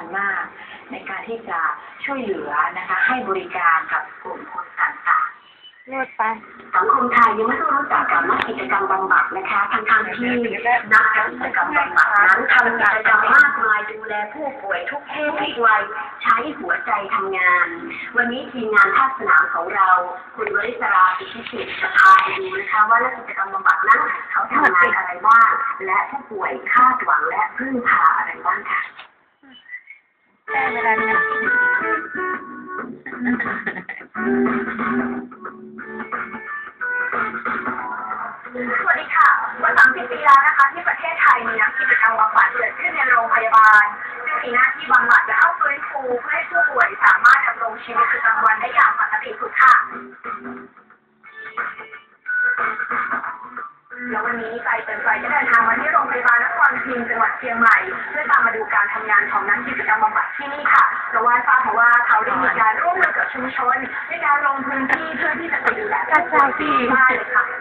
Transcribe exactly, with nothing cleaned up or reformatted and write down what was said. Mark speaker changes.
Speaker 1: มากในการที่จะช่วยเหลือนะคะให้บริการกับกลุ่มคนต่างๆ
Speaker 2: เลือดไป
Speaker 1: สังคมไทยยังไม่ต้องรู้จักกับนักกิจกรรมบำบัดนะคะทั้งทางที่นักกิจกรรมบำบัดนั้นทำกิจกรรมมากมายดูแลผู้ป่วยทุกเพศทุกวัยใช้หัวใจทำงานวันนี้ทีมงานภาคสนามของเราคุณวริศราปิชิสิทธิ์จะพาไปดูนะคะว่านักกิจกรรมบำบัดนั้นเขาทำงานอะไรบ้างและผู้ป่วยคาดหวังและพึ่งพาอะไรบ้างค่ะ
Speaker 2: ได้เวลาเนี่ย
Speaker 1: สวัสดีค่ะกว่าสามสิบปีแล้วนะคะที่ประเทศไทยมีนักกิจกรรมบำบัดเกิดขึ้นในโรงพยาบาลซึ่งมีหน้าที่บำบัดและเข้าฟื้นฟูเพื่อให้ผู้ป่วยสามารถดำรงชีวิตประจำวันได้อย่างปกติสุขค่ะแล้ววันนี้ใจเต็มใจจะเดินทางมาที่โรงพยาบาลนครพิงค์จังหวัดเชียงใหม่เพื่อตามมาดูการทำงานของนักกิจกรรมบำบัดที่นี่ค่ะเพราะว่าทราบมาว่าเขาได้มีการร่วมมือกับชุมชนในการลงพื้นที่เพื่อที่จะไปดูแลผู้ป่วยที่บ้านเลยค่ะ